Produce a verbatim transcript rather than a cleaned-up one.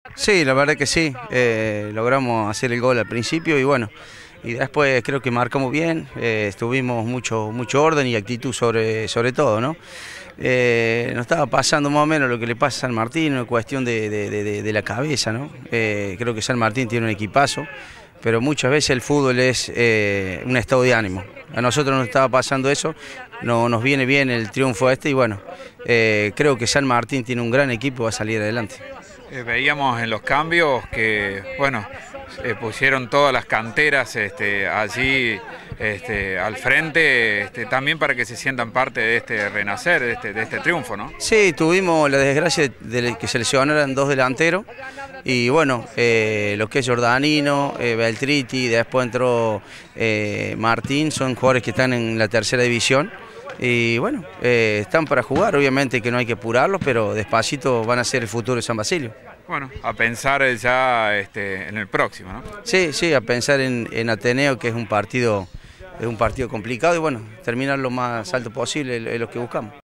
Sí, la verdad que sí, eh, logramos hacer el gol al principio y bueno, y después creo que marcamos bien, eh, tuvimos mucho, mucho orden y actitud sobre, sobre todo, ¿no? Eh, nos estaba pasando más o menos lo que le pasa a San Martín, una cuestión de, de, de, de la cabeza, ¿no? Eh, creo que San Martín tiene un equipazo, pero muchas veces el fútbol es eh, un estado de ánimo. A nosotros nos estaba pasando eso, no, nos viene bien el triunfo este y bueno, eh, creo que San Martín tiene un gran equipo y va a salir adelante. Eh, veíamos en los cambios que, bueno, eh, pusieron todas las canteras este, allí este, al frente, este, también para que se sientan parte de este renacer, de este, de este triunfo, ¿no? Sí, tuvimos la desgracia de que se lesionaran dos delanteros y bueno, eh, lo que es Jordanino, eh, Beltriti, después entró eh, Martín, son jugadores que están en la tercera división. Y bueno, eh, están para jugar, obviamente que no hay que apurarlos, pero despacito van a ser el futuro de San Basilio. Bueno, a pensar ya este, en el próximo, ¿no? Sí, sí, a pensar en, en Ateneo, que es un partido, es un partido complicado y bueno, terminar lo más alto posible es lo que buscamos.